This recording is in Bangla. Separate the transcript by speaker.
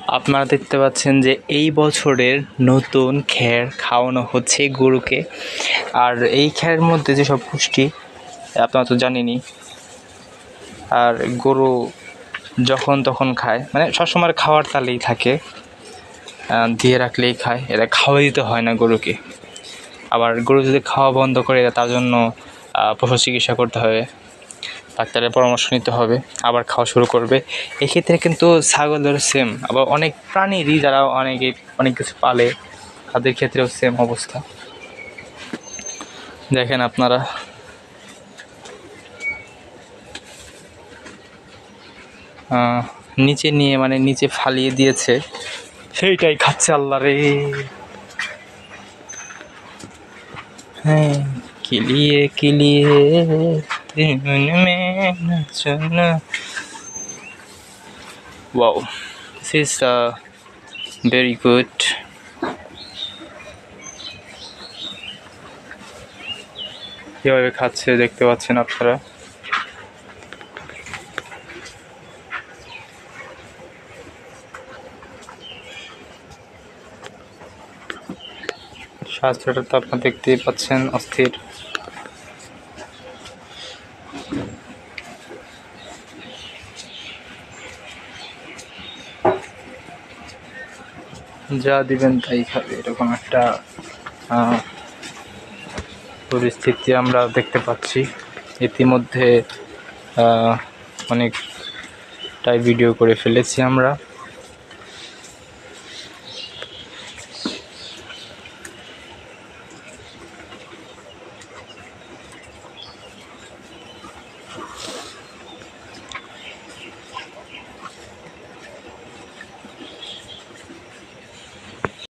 Speaker 1: আপনারা দেখতে পাচ্ছেন যে এই বছরের নতুন খ্যার খাওয়ানো হচ্ছে গরুকে। আর এই খ্যারের মধ্যে যেসব পুষ্টি আপনারা তো জানেনই। আর গরু যখন তখন খায়, মানে সবসময় খাওয়ার তালেই থাকে, দিয়ে রাখলেই খায়, এটা খাওয়া দিতে হয় না গরুকে। আবার গরু যদি খাওয়া বন্ধ করে তার জন্য পশু চিকিৎসা করতে হবে, ডাক্তারের পরামর্শ নিতে হবে, আবার খাওয়া শুরু করবে। এক্ষেত্রে কিন্তু ছাগলের সেম, আবার অনেক প্রাণীরই যারা অনেক কিছু পালে তাদের ক্ষেত্রেও সেম অবস্থা। দেখেন আপনারা, নিচে নিয়ে মানে নিচে ফালিয়ে দিয়েছে, সেইটাই খাচ্ছে। আল্লাহ রে, হ্যাঁ, কিলিয়ে কিলিয়ে wow, this is very good. কিভাবে খাচ্ছে দেখতে পাচ্ছেন আপনারা। স্বাস্থ্যটা তো আপনারা দেখতেই পাচ্ছেন, অস্থির। যা দিবেন তাই খাবে, এরকম একটা পরিস্থিতি আমরা দেখতে পাচ্ছি। ইতিমধ্যে অনেকটাই ভিডিও করে ফেলেছি আমরা।